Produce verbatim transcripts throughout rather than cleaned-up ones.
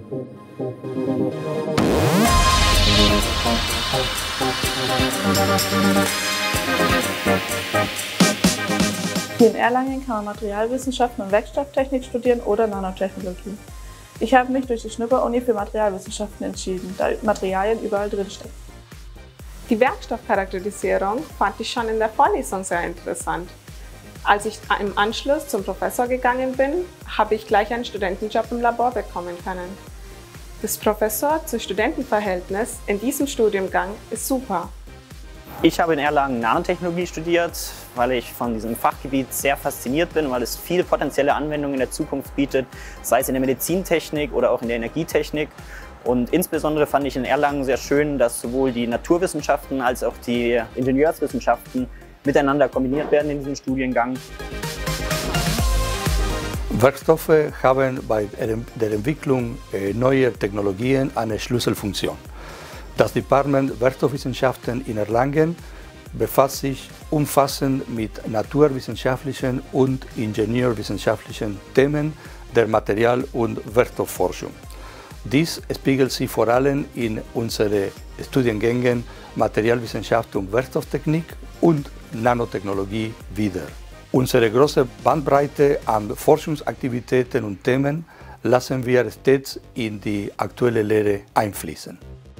Hier in Erlangen kann man Materialwissenschaften und Werkstofftechnik studieren oder Nanotechnologie. Ich habe mich durch die Schnupper-Uni für Materialwissenschaften entschieden, da Materialien überall drinstecken. Die Werkstoffcharakterisierung fand ich schon in der Vorlesung sehr interessant. Als ich im Anschluss zum Professor gegangen bin, habe ich gleich einen Studentenjob im Labor bekommen können. Das Professor-zu-Studenten-Verhältnis in diesem Studiengang ist super. Ich habe in Erlangen Nanotechnologie studiert, weil ich von diesem Fachgebiet sehr fasziniert bin, weil es viele potenzielle Anwendungen in der Zukunft bietet, sei es in der Medizintechnik oder auch in der Energietechnik. Und insbesondere fand ich in Erlangen sehr schön, dass sowohl die Naturwissenschaften als auch die Ingenieurswissenschaften miteinander kombiniert werden in diesem Studiengang. Werkstoffe haben bei der Entwicklung neuer Technologien eine Schlüsselfunktion. Das Department Werkstoffwissenschaften in Erlangen befasst sich umfassend mit naturwissenschaftlichen und ingenieurwissenschaftlichen Themen der Material- und Werkstoffforschung. Dies spiegelt sich vor allem in unseren Studiengängen Materialwissenschaft und Werkstofftechnik und Nanotechnologie wider. Unsere große Bandbreite an Forschungsaktivitäten und Themen lassen wir stets in die aktuelle Lehre einfließen.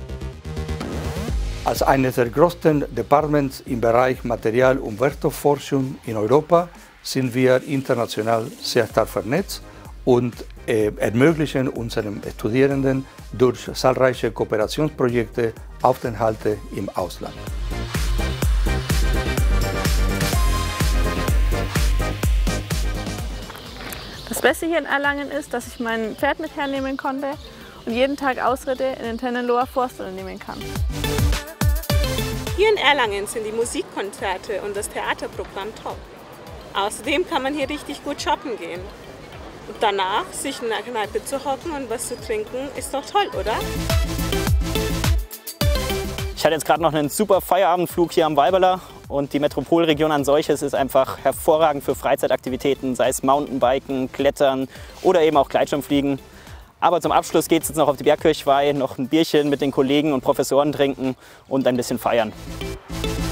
Als eines der größten Departments im Bereich Material- und Werkstoffforschung in Europa sind wir international sehr stark vernetzt und äh, ermöglichen unseren Studierenden durch zahlreiche Kooperationsprojekte Aufenthalte im Ausland. Das Beste hier in Erlangen ist, dass ich mein Pferd mit hernehmen konnte und jeden Tag Ausritte in den Tennenloher Forst unternehmen kann. Hier in Erlangen sind die Musikkonzerte und das Theaterprogramm top. Außerdem kann man hier richtig gut shoppen gehen. Und danach sich in der Kneipe zu hocken und was zu trinken, ist doch toll, oder? Ich hatte jetzt gerade noch einen super Feierabendflug hier am Walberler und die Metropolregion an solches ist einfach hervorragend für Freizeitaktivitäten, sei es Mountainbiken, Klettern oder eben auch Gleitschirmfliegen. Aber zum Abschluss geht es jetzt noch auf die Bergkirchweih, noch ein Bierchen mit den Kollegen und Professoren trinken und ein bisschen feiern.